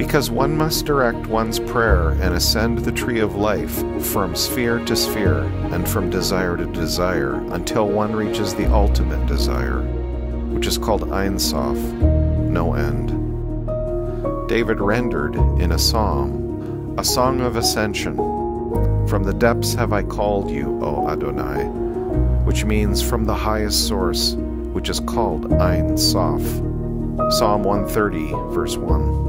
Because one must direct one's prayer and ascend the tree of life from sphere to sphere and from desire to desire until one reaches the ultimate desire, which is called Ein Sof, no end. David rendered in a psalm, a song of ascension, "From the depths have I called you, O Adonai," which means from the highest source, which is called Ein Sof. Psalm 130, verse 1.